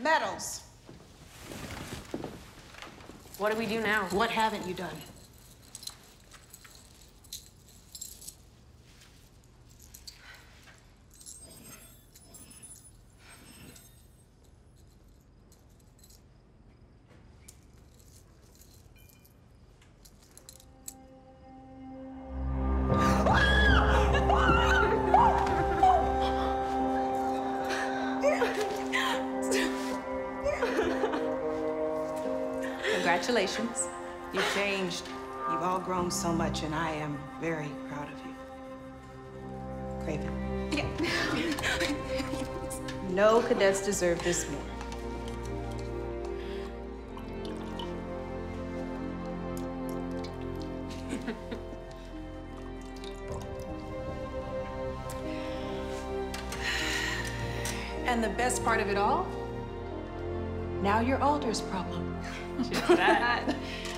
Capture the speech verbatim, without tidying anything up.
medals. What do we do now? What haven't you done? Congratulations. You've changed. You've all grown so much, and I am very proud of you. Craven. Yeah. No cadets deserve this more. And the best part of it all? Now you're Alder's problem. That.